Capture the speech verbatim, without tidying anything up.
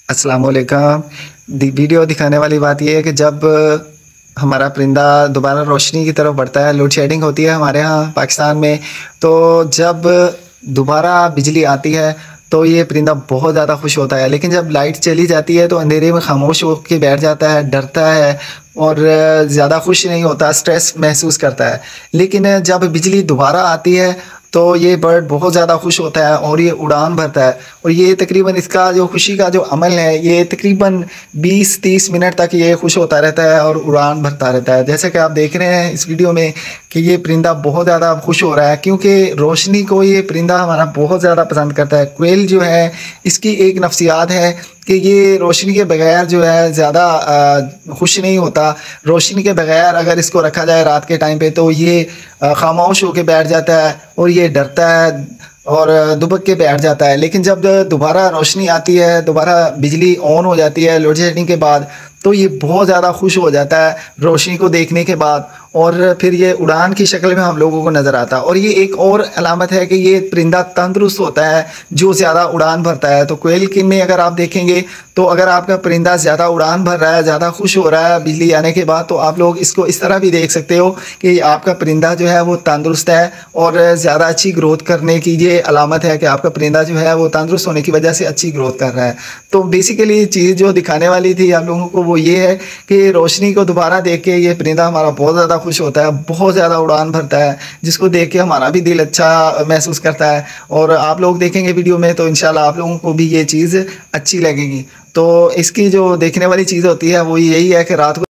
अस्सलाम वालेकुम। दि वीडियो दिखाने वाली बात ये है कि जब हमारा परिंदा दोबारा रोशनी की तरफ बढ़ता है, लोड शेडिंग होती है हमारे यहाँ पाकिस्तान में, तो जब दोबारा बिजली आती है तो ये परिंदा बहुत ज़्यादा खुश होता है। लेकिन जब लाइट चली जाती है तो अंधेरे में खामोश होकर बैठ जाता है, डरता है और ज़्यादा खुश नहीं होता, स्ट्रेस महसूस करता है। लेकिन जब बिजली दोबारा आती है तो ये बर्ड बहुत ज़्यादा खुश होता है और ये उड़ान भरता है। और ये तकरीबन इसका जो खुशी का जो अमल है, ये तकरीबन बीस तीस मिनट तक ये खुश होता रहता है और उड़ान भरता रहता है। जैसे कि आप देख रहे हैं इस वीडियो में कि ये परिंदा बहुत ज़्यादा खुश हो रहा है, क्योंकि रोशनी को ये परिंदा हमारा बहुत ज़्यादा पसंद करता है। कोयल जो है, इसकी एक नफ्सियात है कि ये रोशनी के बगैर जो है ज़्यादा खुश नहीं होता। रोशनी के बगैर अगर इसको रखा जाए रात के टाइम पे तो ये खामोश होकर बैठ जाता है और ये डरता है और दुबक के बैठ जाता है। लेकिन जब दोबारा रोशनी आती है, दोबारा बिजली ऑन हो जाती है लोड शेडिंग के बाद, तो ये बहुत ज़्यादा खुश हो जाता है रोशनी को देखने के बाद, और फिर ये उड़ान की शक्ल में हम लोगों को नज़र आता है। और ये एक और अलामत है कि ये परिंदा तंदुरुस्त होता है जो ज़्यादा उड़ान भरता है। तो कोयल की में अगर आप देखेंगे तो अगर आपका परिंदा ज़्यादा उड़ान भर रहा है, ज़्यादा खुश हो रहा है बिजली आने के बाद, तो आप लोग इसको इस तरह भी देख सकते हो कि आपका परिंदा जो है वो तंदुरुस्त है और ज़्यादा अच्छी ग्रोथ करने की ये अलामत है कि आपका परिंदा जो है वो तंदुरुस्त होने की वजह से अच्छी ग्रोथ कर रहा है। तो बेसिकली चीज़ जो दिखाने वाली थी आप लोगों को वो ये है कि रोशनी को दोबारा देख के ये परिंदा हमारा बहुत ज़्यादा खुश होता है, बहुत ज़्यादा उड़ान भरता है, जिसको देख के हमारा भी दिल अच्छा महसूस करता है। और आप लोग देखेंगे वीडियो में तो इंशाल्लाह आप लोगों को भी ये चीज़ अच्छी लगेगी। तो इसकी जो देखने वाली चीज़ होती है वो यही है कि रात को